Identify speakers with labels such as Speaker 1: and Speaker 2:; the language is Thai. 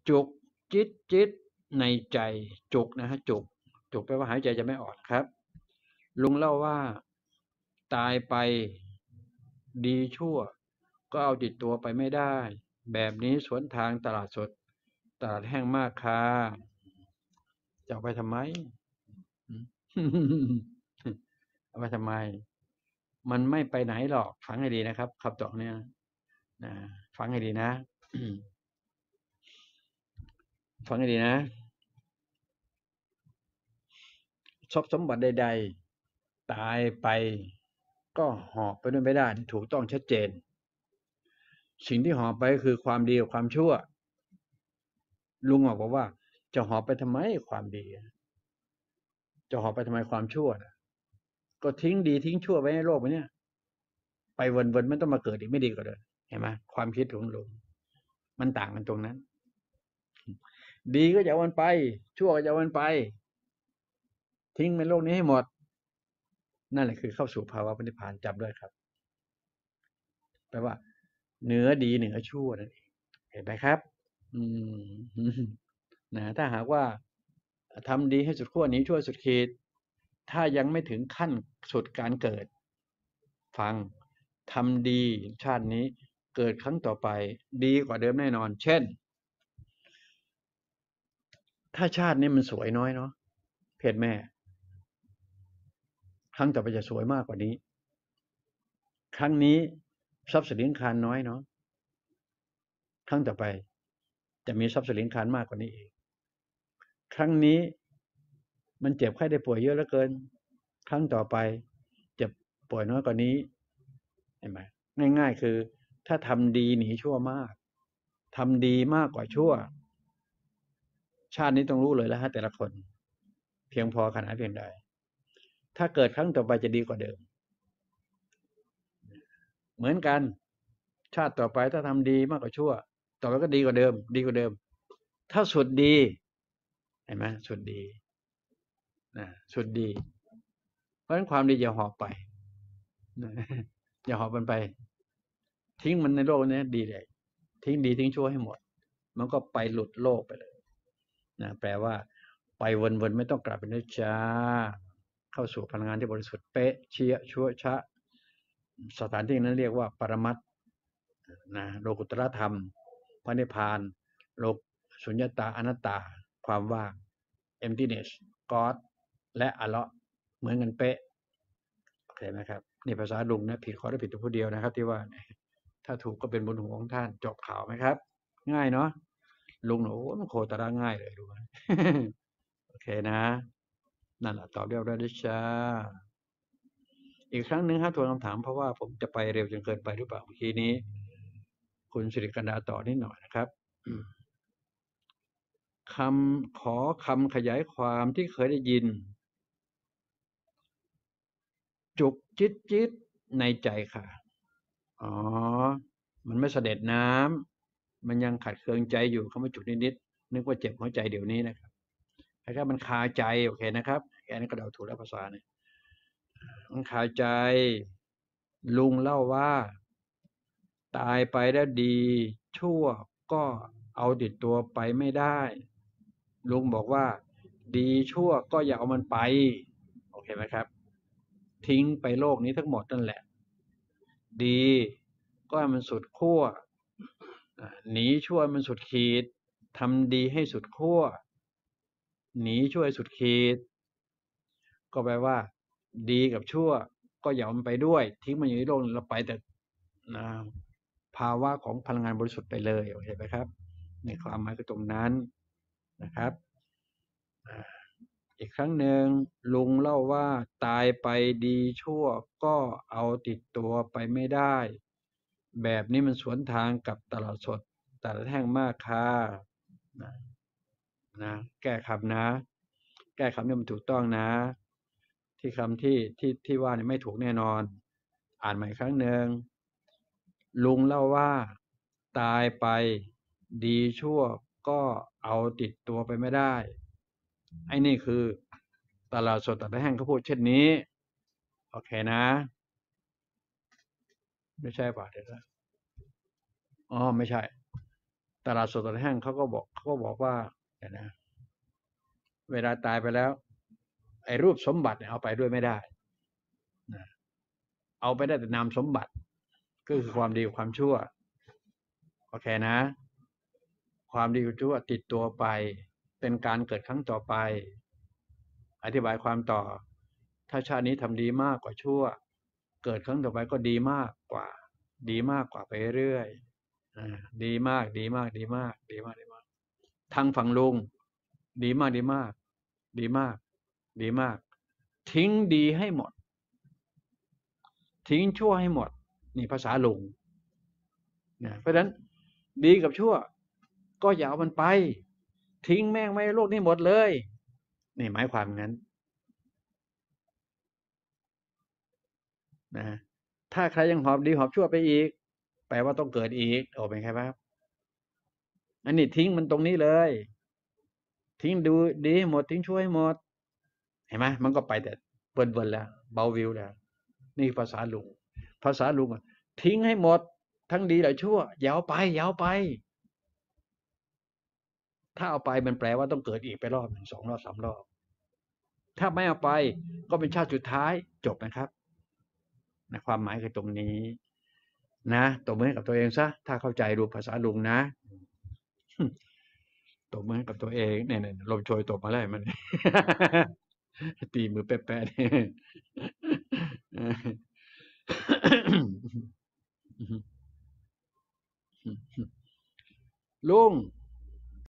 Speaker 1: จุกจิตจิตในใจจุกนะฮะจุกแปลว่าหายใจจะไม่ออกครับลุงเล่าว่าตายไปดีชั่วก็เอาติดตัวไปไม่ได้แบบนี้สวนทางตลาดสดตลาดแห้งมากค่ะจะเอาไปทำไมเอาไปทำไมมันไม่ไปไหนหรอกฟังให้ดีนะครับคำตอบเนี่ยนะฟังให้ดีนะฟังให้ดีนะทรัพย์สมบัติใดๆตายไปก็หอบไปด้วยไม่ได้ถูกต้องชัดเจนสิ่งที่หอบไปคือความดีกับความชั่วลุงบอกว่าจะหอบไปทำไมความดีจะหอบไปทำไมความชั่วนะก็ทิ้งดีทิ้งชั่วไว้ในโลกนี้ไปวนๆไม่ต้องมาเกิดอีกไม่ดีกว่าเลยเห็นไหมความคิดของลุงมันต่างกันตรงนั้นดีก็จะเอามันไปชั่วก็จะเอามันไปทิ้งในโลกนี้ให้หมดนั่นแหละคือเข้าสู่ภาวะพระนิพพานจำด้วยครับแปลว่าเหนือดีเหนือชั่วนั่นเองเห็นไหมครับอืมนะถ้าหากว่าทำดีให้สุดขั้วหนีชั่วสุดขีดถ้ายังไม่ถึงขั้นสุดการเกิดฟังทำดีชาตินี้เกิดครั้งต่อไปดีกว่าเดิมแน่นอนเช่นถ้าชาตินี้มันสวยน้อยเนาะเพศแม่ครั้งต่อไปจะสวยมากกว่านี้ครั้งนี้ทรัพย์สินคารน้อยเนาะครั้งต่อไปจะมีทรัพย์สินคารมากกว่านี้อีกครั้งนี้มันเจ็บไข้ได้ป่วยเยอะเหลือเกินครั้งต่อไปเจ็บป่วยน้อยกว่านี้เห็นไหมง่ายๆคือถ้าทำดีหนีชั่วมากทำดีมากกว่าชั่วชาตินี้ต้องรู้เลยแล้วฮะแต่ละคนเพียงพอขนาดเพียงใดถ้าเกิดครั้งต่อไปจะดีกว่าเดิมเหมือนกันชาติต่อไปถ้าทำดีมากกว่าชั่วต่อไปก็ดีกว่าเดิมดีกว่าเดิมถ้าสุดดีเห็นไหมสุดดีนะสุดดีเพราะฉะนั้นความดีอย่าหอบไปนะอย่าหอบมันไปทิ้งมันในโลกนี้ดีเลยทิ้งดีทิ้งชั่วให้หมดมันก็ไปหลุดโลกไปเลยนะแปลว่าไปวนๆไม่ต้องกลับไปนะจ้าเข้าสู่พลังงานที่บริสุทธิ์เป๊ะเชี่ยชั่วชะสถานที่นั้นเรียกว่าปรมัตถ์นะโลกุตตรธรรมพระนิพพานโลกสุญญตาอนัตตาความว่าง emptiness God และอัลเลาะห์เหมือนกันเป๊ะโอเคไหมครับนี่ภาษาลุงนะผิดขอได้ผิดตัวผู้เดียวนะครับที่ว่าถ้าถูกก็เป็นบุญหัวของท่านจบข่าวไหมครับง่ายเนาะลุงโอ้มันโคตรง่ายเลยดูไหมโอเคนะนั่นแหละตอบเรียบร้อยด้วยจ้าอีกครั้งหนึ่งฮะทวนคำถามเพราะว่าผมจะไปเร็วจนเกินไปหรือเปล่าเมื่อกี้นี้คุณสิริกันดาต่อนิดหน่อยนะครับขอคำขยายความที่เคยได้ยินจุกจิตจิตในใจค่ะอ๋อมันไม่เสด็จน้ำมันยังขัดเคืองใจอยู่คำว่าจุกนิดๆนึกว่าเจ็บหัวใจเดี๋ยวนี้นะครับถ้ามันคาใจโอเคนะครับแค่นี้ก็เดาถูกแล้วภาษาเนี่ยมันคาใจลุงเล่าว่าตายไปแล้วดีชั่วก็เอาติดตัวไปไม่ได้ลุงบอกว่าดีชั่วก็อย่าเอามันไปโอเคไหมครับทิ้งไปโลกนี้ทั้งหมดนั่นแหละดีก็ให้มันสุดขั้วหนีชั่วมันสุดขีดทำดีให้สุดขั้วหนีชั่วให้สุดขีดก็แปลว่าดีกับชั่วก็อย่ามันไปด้วยทิ้งมันอยู่ในโลกเราไปแต่ภาวะของพลังงานบริสุทธิ์ไปเลยโอเคไหมครับในความหมายคือตรงนั้นนะครับอีกครั้งหนึ่งลุงเล่าว่าตายไปดีชั่วก็เอาติดตัวไปไม่ได้แบบนี้มันสวนทางกับตลาดสดตลาดแห้งมากค่ะนะนะแก้คำนะแก้คำนี้มันถูกต้องนะที่คำที่ว่านี่ไม่ถูกแน่นอนอ่านใหม่ครั้งหนึ่งลุงเล่าว่าตายไปดีชั่วก็เอาติดตัวไปไม่ได้ไอ้นี่คือตลาดสดตลาดแห้งเขาพูดเช่นนี้โอเคนะไม่ใช่ป่ะเดี๋ยวนะอ๋อไม่ใช่ตตลาดสดตลาดแห้งเขาก็บอกว่าเดี๋ยวนะเวลาตายไปแล้วไอ้รูปสมบัติเนี่ยเอาไปด้วยไม่ได้นะเอาไปได้แต่นามสมบัติก็คือความดีความชั่วโอเคนะความดีความชั่วติดตัวไปเป็นการเกิดครั้งต่อไปอธิบายความต่อถ้าชาตินี้ทำดีมากกว่าชั่วเกิดครั้งต่อไปก็ดีมากกว่าดีมากกว่าไปเรื่อยดีมากดีมากดีมากดีมากดีมากทางฝั่งลุงดีมากดีมากดีมากดีมากทิ้งดีให้หมดทิ้งชั่วให้หมดนี่ภาษาลุงนะเพราะฉะนั้นดีกับชั่วก็อย่าเอามันไปทิ้งแม่งไว้โลกนี้หมดเลยนี่หมายความงั้นนะถ้าใครยังหอบดีหอบชั่วไปอีกแปลว่าต้องเกิดอีกโอ้เป็นไงครับอันนี้ทิ้งมันตรงนี้เลยทิ้งดูดีให้หมดทิ้งชั่วให้หมดเห็นไหมมันก็ไปแต่เบิ่นๆแล้วเบาวิวแล้วนี่ภาษาลุงภาษาลุงทิ้งให้หมดทั้งดีและชั่วอย่าเอาไปอย่าเอาไปถ้าเอาไปมันแปลว่าต้องเกิดอีกไปรอบหนึ่งสองรอบสามรอบถ้าไม่เอาไปก็เป็นชาติสุดท้ายจบนะครับนะความหมายคือตรงนี้นะตบมือให้กับตัวเองซะถ้าเข้าใจรูปภาษาลุงนะตบมือให้กับตัวเองเนี่ยลมโชยตบมาแล้วมัน ตีมือแป๊ะๆเนี่ยลุง